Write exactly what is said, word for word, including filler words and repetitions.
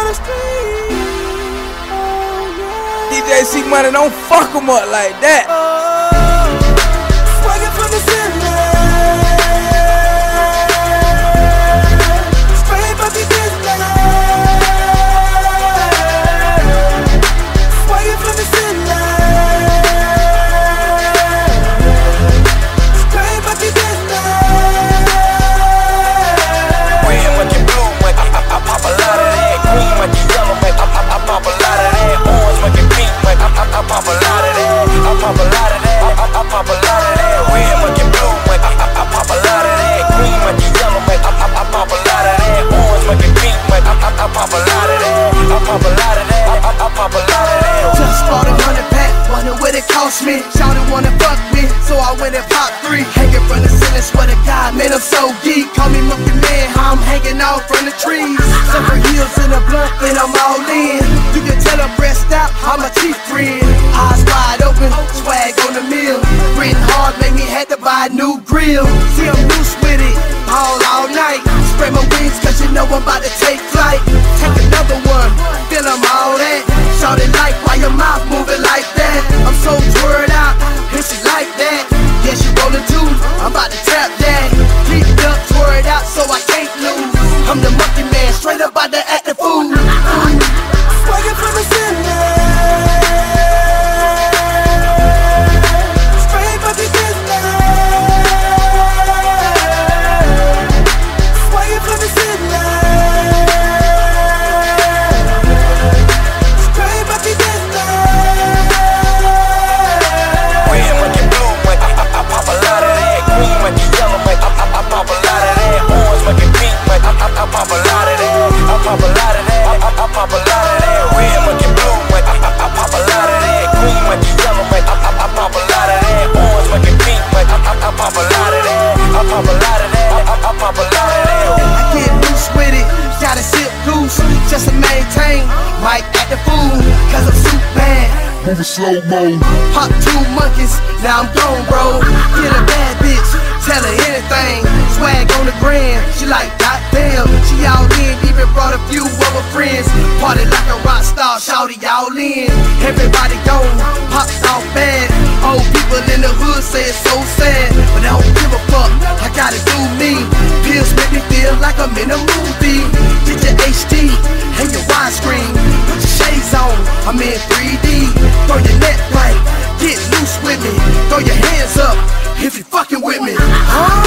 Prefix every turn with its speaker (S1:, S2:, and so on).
S1: on the street. Oh, yeah.
S2: D J C Money, don't fuck 'em up like that.
S1: Oh, swagger from the ceiling. Straight from the business. Swagger from the ceiling. Straight from the business.
S3: Red monkey, blue monkey, I, I, I pop a lot of that. Green monkey, yellow monkey, I, I, I pop a lot of that. Orange monkey, pink monkey, I, I, I pop a lot of that. I pop a lot of that. I, I, I pop a lot of that. Red monkey, blue monkey, I, I, I pop a lot of that. Green monkey, yellow monkey, I, I, I pop a lot of that. Orange monkey, pink monkey, I, I, I pop a lot of that. I pop a lot of that. I, I, I pop a lot of that.
S1: Just bought a hundred pack, wonder what it cost me. Shawty wanna fuck me, so I went and popped three. Hanging from the ceiling, swear to God, man, I'm so geek. Call me Monkey Man, how I'm hanging out from the trees. Several heels in a blunt, and I'm all in. You can tell I'm pressed out, I'm a chief friend. Eyes wide open, swag on the mill. Gritting hard, make me had to buy a new grill. See, I'm loose with it, all all night. Spread my wings, cause you know I'm about to take flight. Take another one, feel I'm all that. Shawty like, why your mouth moving like that? I'm so twirled out, and she like that. Yeah, she rollin' too, I'm about to tap that. Geeked up, twirled out, so I can't lose. I'm the Monkey Man, straight up out the acting fool. Swagger from the ceiling. Straight from the business. Swagger from the ceiling. Straight from the business.
S3: Red monkey, blue monkey, I, I, I pop a lot of that. Green monkey, yellow monkey, I, I, I pop a lot of that. Orange monkey, pink monkey, I, I, I pop a lot of that. I pop a lot of that. I, I, I pop a lot of that. Red monkey, blue monkey, I, I, I pop a lot of that. Green monkey, yellow monkey, I, I, I pop a lot of that. Orange monkey, pink monkey, I, I, I pop a lot of that. I pop a lot of that. I, I, I pop a lot of that.
S1: I get loose with it, gotta sit loose, just to maintain. Might act the fool, cause I'm super bad.
S4: Moving slow-mo.
S1: Pop two monkeys, now I'm gone, bro. Get a bad bitch, tell her anything. Swag on the gram, she like, goddamn. She all in, even brought a few of her friends. Party like a rock star, shawty all in. Everybody gone, pops off bad. Old people in the hood say it's so sad, but I don't give a fuck, I gotta do me. Pills make me feel like I'm in a movie. Get your H D and your widescreen. Put your shades on, I'm in three D. Throw your neck right, get loose with me. Throw your hands up if you fucking with me. Huh?